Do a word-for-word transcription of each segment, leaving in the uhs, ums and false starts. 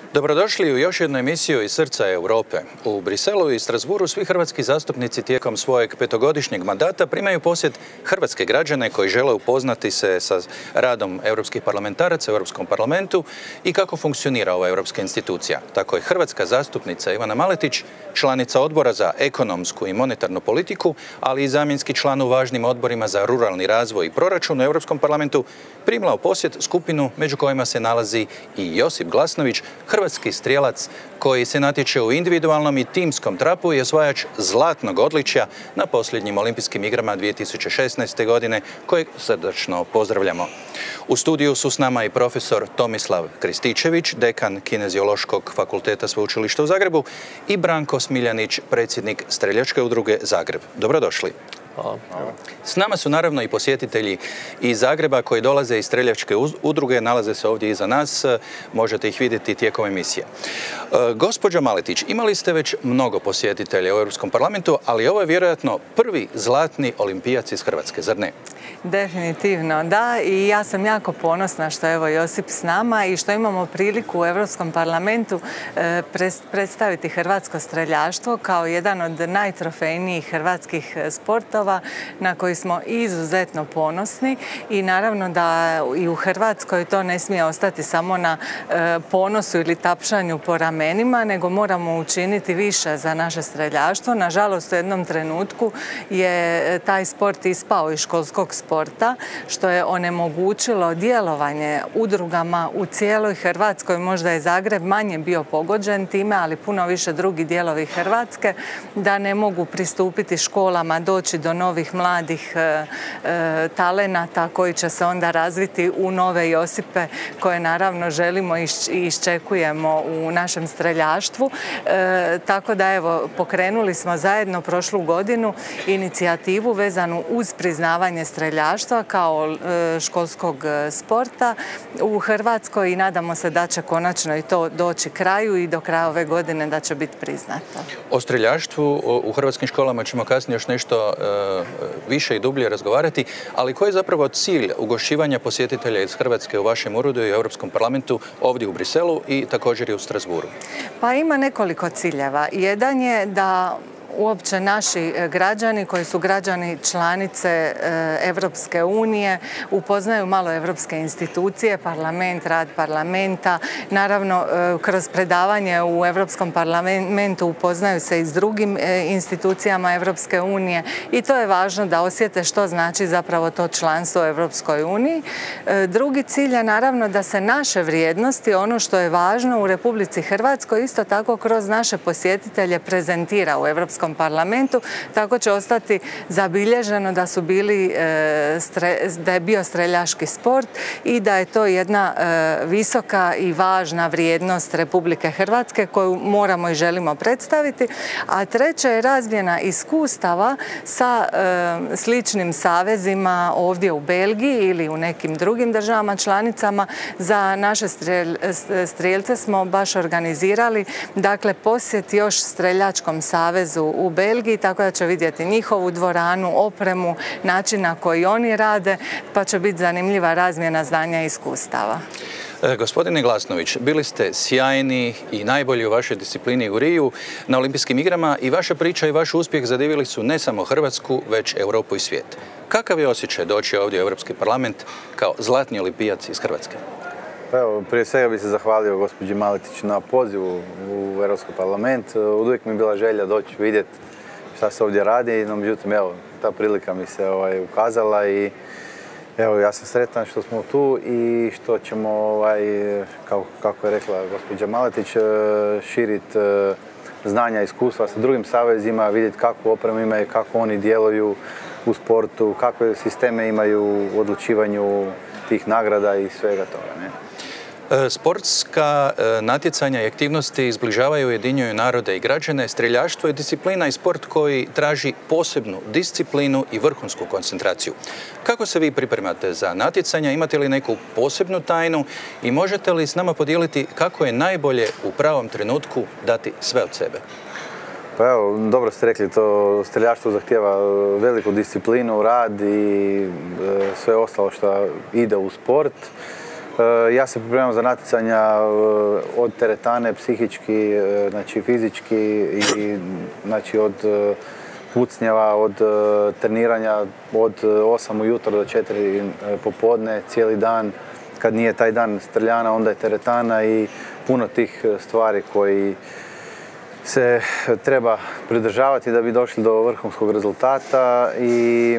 Dobrodošli u još jednu emisiju iz srca Europe. U Briselu i Strasbourgu svi hrvatski zastupnici tijekom svojeg petogodišnjeg mandata primaju posjet hrvatske građane koji žele upoznati se sa radom europskih parlamentaraca u Europskom parlamentu i kako funkcionira ova europska institucija. Tako je hrvatska zastupnica Ivana Maletić, članica odbora za ekonomsku i monetarnu politiku, ali i zamjenski član u važnim odborima za ruralni razvoj i proračun u Europskom parlamentu, primila u posjet skupinu među kojima se nalazi i Josip Glasnović, hrvatski strijelac koji se natječe u individualnom i timskom trapu i osvajač zlatnog odličja na posljednjim olimpijskim igrama dvije tisuće šesnaeste. godine, kojeg srdačno pozdravljamo. U studiju su s nama i profesor Tomislav Krističević, dekan Kineziološkog fakulteta Sveučilišta u Zagrebu, i Branko Smiljanić, predsjednik Streljačke udruge Zagreb. Dobrodošli. Hvala. S nama su naravno i posjetitelji iz Zagreba koji dolaze iz Streljačke udruge, nalaze se ovdje iza nas, možete ih vidjeti tijekom emisije. E, gospođo Maletić, imali ste već mnogo posjetitelja u Europskom parlamentu, ali ovo je vjerojatno prvi zlatni olimpijac iz Hrvatske, zar ne? Definitivno, da, i ja sam jako ponosna što je evo Josip s nama i što imamo priliku u Europskom parlamentu e, predstaviti hrvatsko streljaštvo kao jedan od najtrofejnijih hrvatskih sportova na koji smo izuzetno ponosni i naravno da i u Hrvatskoj to ne smije ostati samo na e, ponosu ili tapšanju po ramenima, nego moramo učiniti više za naše streljaštvo. Nažalost, u jednom trenutku je taj sport ispao iz školskog sporta, što je onemogućilo djelovanje udrugama u cijeloj Hrvatskoj. Možda je Zagreb manje bio pogođen time, ali puno više drugi dijelovi Hrvatske, da ne mogu pristupiti školama, doći do novih mladih e, e, talenata koji će se onda razviti u nove Josipe koje naravno želimo i iščekujemo u našem streljaštvu. E, tako da evo, pokrenuli smo zajedno prošlu godinu inicijativu vezanu uz priznavanje streljaštva kao e, školskog sporta u Hrvatskoj i nadamo se da će konačno i to doći kraju i do kraja ove godine da će biti priznato. O streljaštvu u hrvatskim školama ćemo kasnije još nešto više i dublje razgovarati, ali koji je zapravo cilj ugošćivanja posjetitelja iz Hrvatske u vašem uredu i u Europskom parlamentu ovdje u Briselu i također i u Strasbourgu? Pa ima nekoliko ciljeva. Jedan je da uopće naši građani koji su građani članice Evropske unije upoznaju malo evropske institucije, parlament, rad parlamenta. Naravno, kroz predavanje u Europskom parlamentu upoznaju se i s drugim institucijama Evropske unije i to je važno da osjete što znači zapravo to članstvo u Evropskoj uniji. Drugi cilj je naravno da se naše vrijednosti, ono što je važno u Republici Hrvatskoj, isto tako kroz naše posjetitelje prezentira u Europskom parlamentu, tako će ostati zabilježeno da su bili, da je bio streljaški sport i da je to jedna visoka i važna vrijednost Republike Hrvatske koju moramo i želimo predstaviti. A treće je razmjena iskustava sa sličnim savezima ovdje u Belgiji ili u nekim drugim državama članicama. Za naše strijelce smo baš organizirali, dakle, posjet još Streljačkom savezu u Belgiji, tako da će vidjeti njihovu dvoranu, opremu, način na koji oni rade, pa će biti zanimljiva razmjena znanja i iskustava. E, gospodine Glasnović, bili ste sjajni i najbolji u vašoj disciplini u Riju na olimpijskim igrama i vaša priča i vaš uspjeh zadivili su ne samo Hrvatsku, već Europu i svijet. Kakav je osjećaj doći ovdje u Europski parlament kao zlatni olimpijac iz Hrvatske? Evo, prije svega bih se zahvalio gospođi Maletić na pozivu u Europski parlament. Uvijek mi je bila želja doći vidjeti šta se ovdje radi, no međutim, evo, ta prilika mi se ovaj, ukazala i evo, ja sam sretan što smo tu i što ćemo, ovaj, kako, kako je rekla gospođa Maletić, širiti znanja i iskustva sa drugim savezima, vidjeti kakvu opremu imaju, kako oni djeluju u sportu, kakve sisteme imaju u odlučivanju tih nagrada i svega toga, ne? Sportska natjecanja i aktivnosti izbližavaju, ujedinjuju narode i građane. Streljaštvo je disciplina i sport koji traži posebnu disciplinu i vrhunsku koncentraciju. Kako se vi pripremate za natjecanja? Imate li neku posebnu tajnu i možete li s nama podijeliti kako je najbolje u pravom trenutku dati sve od sebe? Pa evo, dobro ste rekli, to streljaštvo zahtijeva veliku disciplinu, rad i sve ostalo što ide u sport. Ja se pripremam za natjecanja od teretane, psihički, znači fizički i znači od pucnjeva, od treniranja od osam ujutro do četiri popodne, cijeli dan. Kad nije taj dan streljana, onda je teretana i puno tih stvari koji se treba pridržavati da bi došli do vrhunskog rezultata i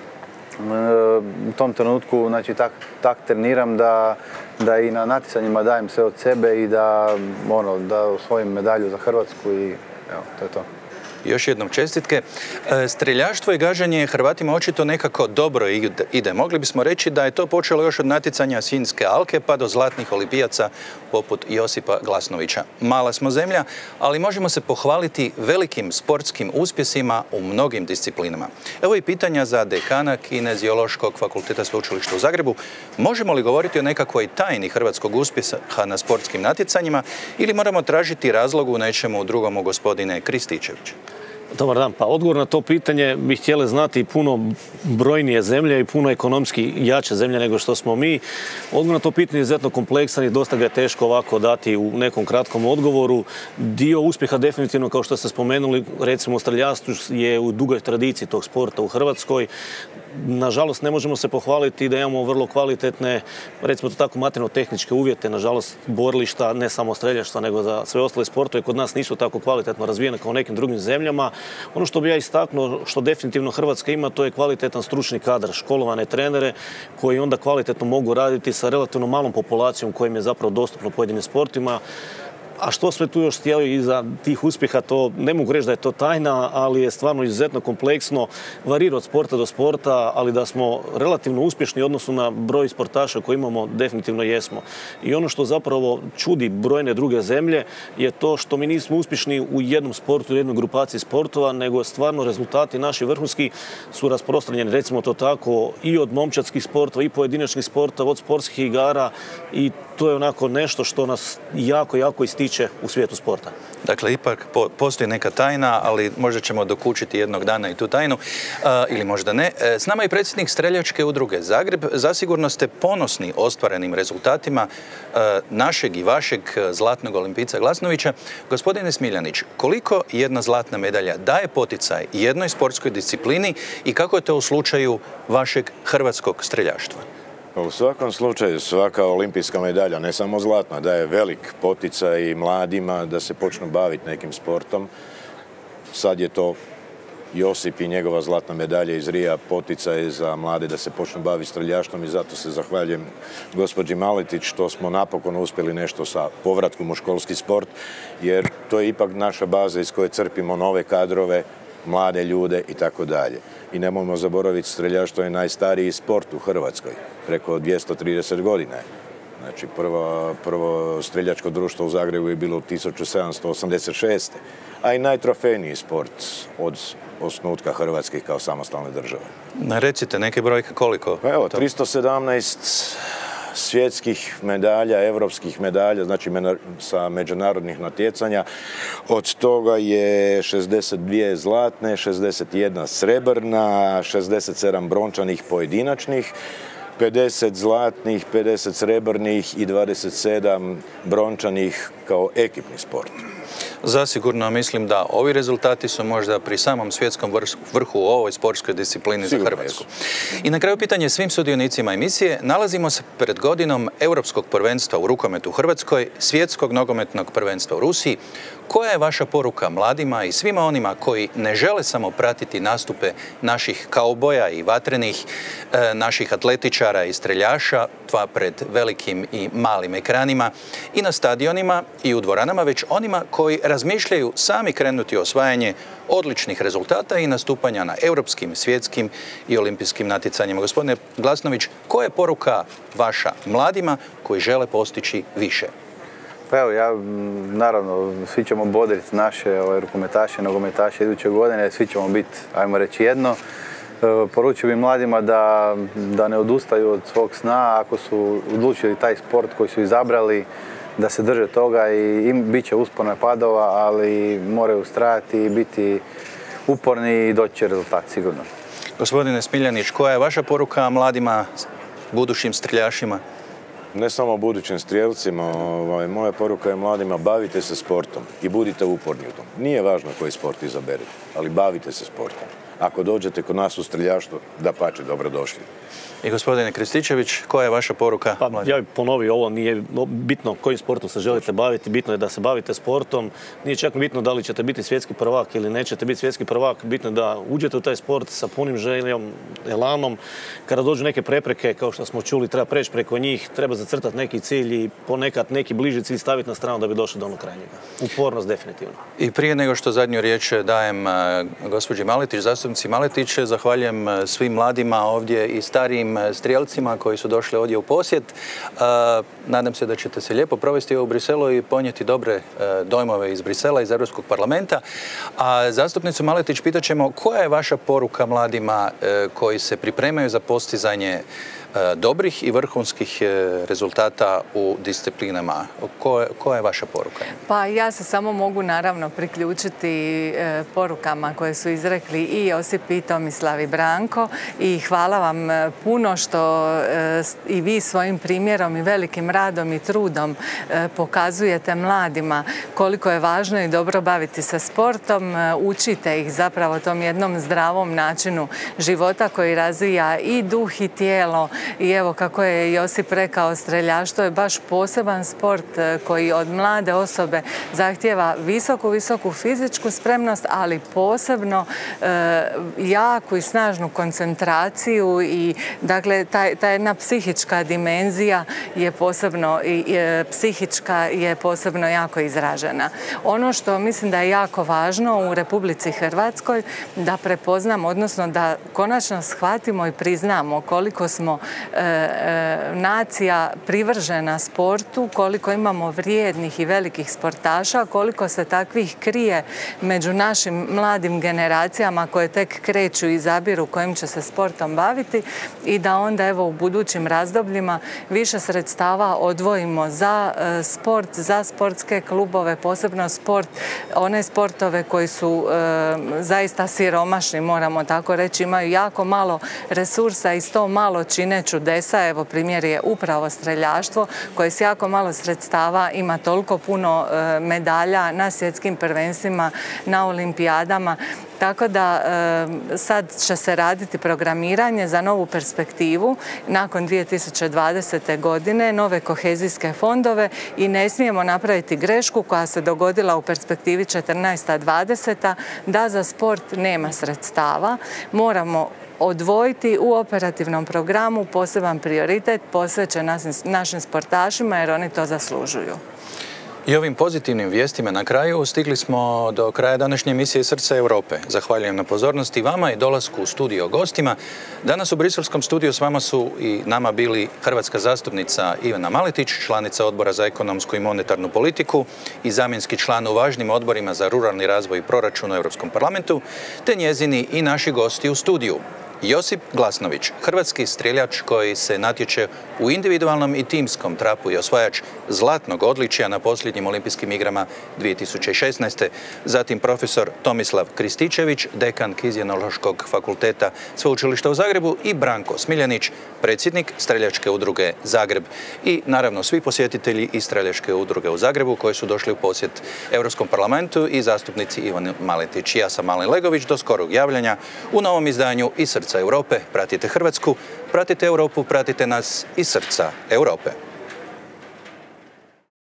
u tom trenutku znači, tak, tak treniram da, da i na natjecanjima dajem sve od sebe i da, ono, da osvojim medalju za Hrvatsku i evo, to je to. Još jednom čestitke. Streljaštvo i gaženje Hrvatima očito nekako dobro ide. Mogli bismo reći da je to počelo još od natjecanja Sinjske alke pa do zlatnih olimpijaca poput Josipa Glasnovića. Mala smo zemlja, ali možemo se pohvaliti velikim sportskim uspjesima u mnogim disciplinama. Evo i pitanja za dekana Kineziološkog fakulteta Sveučilišta u Zagrebu. Možemo li govoriti o nekakvoj tajni hrvatskog uspjeha na sportskim natjecanjima ili moramo tražiti razlog u nečemu drugom, gospodine Krističević? Dobar dan. Pa odgovor na to pitanje bi htjeli znati puno brojnije zemlje i puno ekonomski jače zemlje nego što smo mi. Odgovor na to pitanje je izuzetno kompleksan i dosta ga je teško ovako dati u nekom kratkom odgovoru. Dio uspjeha definitivno, kao što ste spomenuli, recimo u streljaštvu je u dugoj tradiciji tog sporta u Hrvatskoj. Nažalost, ne možemo se pohvaliti da imamo vrlo kvalitetne, recimo to tako, materijalno-tehničke uvjete. Nažalost, borilišta, ne samo streljaštva, nego za sve ostale sportove, kod nas nisu tako kvalitetno razvijene kao u nekim drugim zemljama. Ono što bi ja istaknuo, što definitivno Hrvatska ima, to je kvalitetan stručni kadar, školovane trenere koji onda kvalitetno mogu raditi sa relativno malom populacijom kojim je zapravo dostupno pojedinim sportima. A što sve tu još stoji iza tih uspjeha, to ne mogu reći da je to tajna, ali je stvarno izuzetno kompleksno, varira od sporta do sporta, ali da smo relativno uspješni u odnosu na broj sportaša koji imamo, definitivno jesmo. I ono što zapravo čudi brojne druge zemlje je to što mi nismo uspješni u jednom sportu, u jednoj grupaciji sportova, nego stvarno rezultati naši vrhunski su rasprostranjeni, recimo to tako, i od momčadskih sportova, i pojedinačnih sportova, od sportskih igara i to je onako nešto što nas jako, jako ističe u svijetu sporta. Dakle, ipak po, postoji neka tajna, ali možda ćemo dokučiti jednog dana i tu tajnu, a, ili možda ne. E, s nama je predsjednik Streljačke udruge Zagreb. Zasigurno ste ponosni ostvarenim rezultatima a, našeg i vašeg zlatnog olimpijca Glasnovića. Gospodine Smiljanić, koliko jedna zlatna medalja daje poticaj jednoj sportskoj disciplini i kako je to u slučaju vašeg hrvatskog streljaštva? U svakom slučaju, svaka olimpijska medalja, ne samo zlatna, daje velik poticaj i mladima da se počnu baviti nekim sportom. Sad je to Josip i njegova zlatna medalja iz Rija poticaj za mlade da se počnu baviti streljaštvom i zato se zahvaljujem gospođi Maletić što smo napokon uspjeli nešto sa povratkom u školski sport, jer to je ipak naša baza iz koje crpimo nove kadrove, mlade ljude i tako dalje. I nemojmo zaboraviti, streljaštvo je najstariji sport u Hrvatskoj, preko dvjesto trideset godina. Znači, prvo, prvo streljačko društvo u Zagrebu je bilo tisuću sedamsto osamdeset šeste. a i najtrofejniji sport od osnutka Hrvatske kao samostalne države. Recite neke brojke koliko? Pa evo, tristo sedamnaest svjetskih medalja, evropskih medalja, znači sa međunarodnih natjecanja. Od toga je šezdeset dvije zlatne, šezdeset jedna srebrna, šezdeset sedam brončanih pojedinačnih, pedeset zlatnih, pedeset srebrnih i dvadeset sedam brončanih kao ekipni sport. Zasigurno mislim da ovi rezultati su možda pri samom svjetskom vrhu u ovoj sportskoj disciplini za Hrvatsku. I na kraju pitanje svim sudionicima emisije. Nalazimo se pred godinom Europskog prvenstva u rukometu u Hrvatskoj, Svjetskog nogometnog prvenstva u Rusiji. Koja je vaša poruka mladima i svima onima koji ne žele samo pratiti nastupe naših kauboja i vatrenih, e, naših atletičara i streljaša, tva pred velikim i malim ekranima i na stadionima i u dvoranama, već onima koji razmišljaju sami krenuti u osvajanje odličnih rezultata i nastupanja na europskim, svjetskim i olimpijskim natjecanjima. Gospodine Glasnović, koja je poruka vaša mladima koji žele postići više? Pa evo, ja, naravno, svi ćemo bodriti naše ovaj, rukometaše, nogometaše iduće godine, svi ćemo biti, ajmo reći, jedno. E, poručio bi mladima da, da ne odustaju od svog sna, ako su odlučili taj sport koji su izabrali, da se drže toga i im bit će uspona padova, ali moraju ustrajati i biti uporni i doći će rezultat, sigurno. Gospodine Smiljanić, koja je vaša poruka mladima, budućim streljašima? ne samo budućim strijelcima, ovaj, moja poruka je mladima, bavite se sportom i budite uporni u tom. Nije važno koji sport izaberete, ali bavite se sportom. Ako dođete kod nas u streljaštvo, dapače, dobrodošli. I gospodine Krističević, koja je vaša poruka? Pa, ja bih ponovio, ovo nije bitno kojim sportom se želite baviti, bitno je da se bavite sportom. Nije čak bitno da li ćete biti svjetski prvak ili nećete biti svjetski prvak, bitno je da uđete u taj sport sa punim željom, elanom. Kada dođu neke prepreke, kao što smo čuli, treba preći preko njih, treba zacrtati neki cilj i ponekad neki bliži cilj staviti na stranu da bi došli do onog krajnjega. Upornost definitivno. I prije nego što zadnju riječ dajem gospođi Maletić, zastupnici Maletić, zahvaljujem svim mladima ovdje i starijim strijelcima koji su došli ovdje u posjet. Nadam se da ćete se lijepo provesti u Briselu i ponijeti dobre dojmove iz Brisela, iz Europskog parlamenta. A zastupnicu Maletić pitat ćemo koja je vaša poruka mladima koji se pripremaju za postizanje dobrih i vrhunskih rezultata u disciplinama. Koja je vaša poruka? Pa ja se samo mogu naravno priključiti porukama koje su izrekli i Josip i Tomislav i Branko i hvala vam puno što i vi svojim primjerom i velikim radom i trudom pokazujete mladima koliko je važno i dobro baviti se sportom. Učite ih zapravo tom jednom zdravom načinu života koji razvija i duh i tijelo. I evo, kako je Josip rekao, streljaštvo je baš poseban sport koji od mlade osobe zahtijeva visoku, visoku fizičku spremnost, ali posebno e, jaku i snažnu koncentraciju i dakle ta, ta jedna psihička dimenzija je posebno i e, psihička je posebno jako izražena. Ono što mislim da je jako važno u Republici Hrvatskoj da prepoznamo, odnosno da konačno shvatimo i priznamo koliko smo nacija privržena sportu, koliko imamo vrijednih i velikih sportaša, koliko se takvih krije među našim mladim generacijama koje tek kreću i izabiru kojim će se sportom baviti i da onda evo u budućim razdobljima više sredstava odvojimo za sport, za sportske klubove, posebno sport, one sportove koji su zaista siromašni, moramo tako reći, imaju jako malo resursa i s to malo čine čudesa. Evo primjer je upravo streljaštvo koje s jako malo sredstava ima toliko puno medalja na svjetskim prvenstvima, na olimpijadama. Tako da sad će se raditi programiranje za novu perspektivu nakon dvije tisuće dvadesete. godine, nove kohezijske fondove i ne smijemo napraviti grešku koja se dogodila u perspektivi četrnaesta dvadeseta da za sport nema sredstava. Moramo odvojiti u operativnom programu poseban prioritet posvećen našim sportašima jer oni to zaslužuju. I ovim pozitivnim vijestima na kraju stigli smo do kraja današnje emisije Srce Europe. Zahvaljujem na pozornosti vama i dolasku u studio gostima. Danas u briselskom studiju s vama su i nama bili hrvatska zastupnica Ivana Maletić, članica Odbora za ekonomsku i monetarnu politiku i zamjenski član u važnim odborima za ruralni razvoj i proračun u Europskom parlamentu, te njezini i naši gosti u studiju. Josip Glasnović, hrvatski streljač koji se natječe u individualnom i timskom trapu i osvajač zlatnog odličja na posljednjim olimpijskim igrama dvije tisuće šesnaeste. Zatim profesor Tomislav Krističević, dekan Kiziološkog fakulteta Sveučilišta u Zagrebu i Branko Smiljanić, predsjednik Streljačke udruge Zagreb. I naravno svi posjetitelji iz Streljačke udruge u Zagrebu koji su došli u posjet Europskom parlamentu i zastupnici Ivan Maletić. Ja sam Alen Legović, do skorog javljanja u novom izdanju i Srca Europe. Pratite Hrvatsku, pratite Europu, pratite nas iz Srca Europe.